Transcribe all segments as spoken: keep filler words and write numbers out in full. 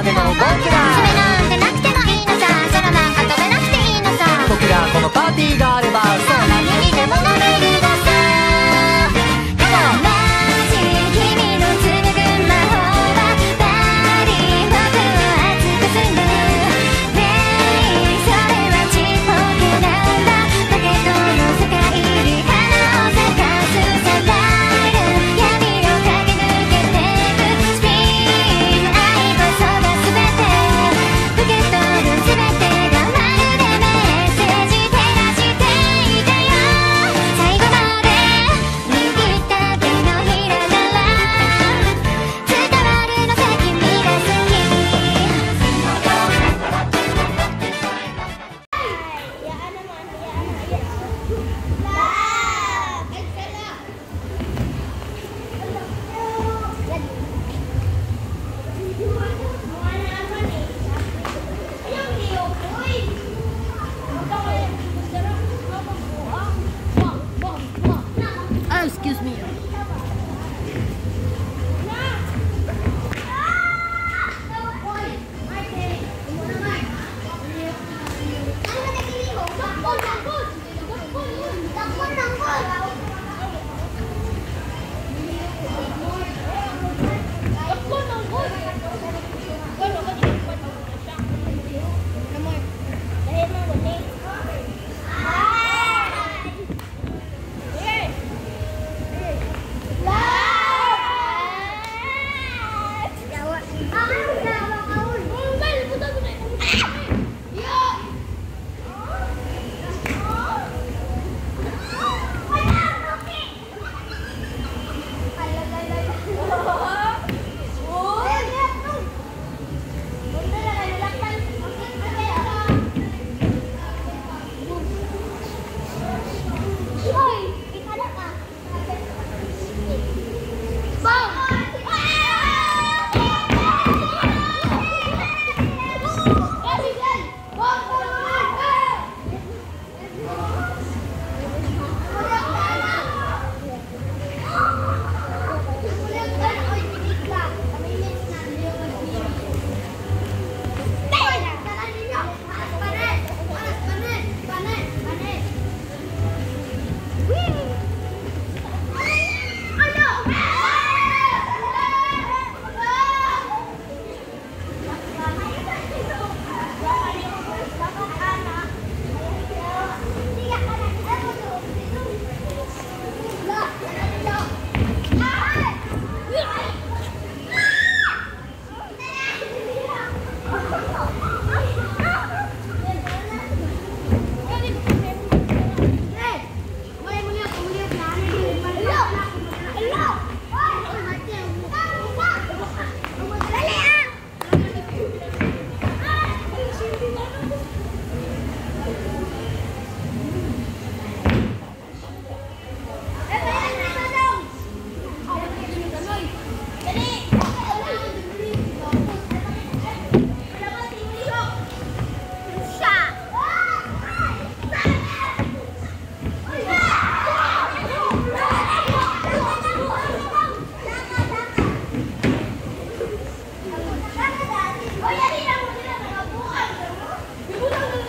での僕ら爪なんてなくてもいいのさ、空なんか飛べなくていいのさ、 僕らこのパーティーがあればそう何にでもなれるのさ。マジ君の紡ぐ魔法はバディ僕を熱くするねえ、それはちっぽけなんだ。だけどの世界に花を咲かすサバイル、闇を駆け抜けてくスピン、愛こそが全て受け取る全てがまるでメッセージ照らしていたよ。最後まで握った手のひらなら伝わるのさ、君が好き。 Oh, excuse me. Oh, ya, mira, mira, mira, mira, mira, mira, mira,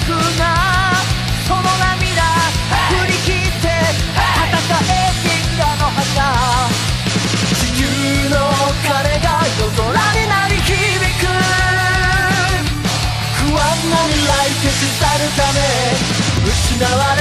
僕がその涙振り切って戦え銀河の墓地球の鐘が夜空に鳴り響く不安な未来消し去るため失われ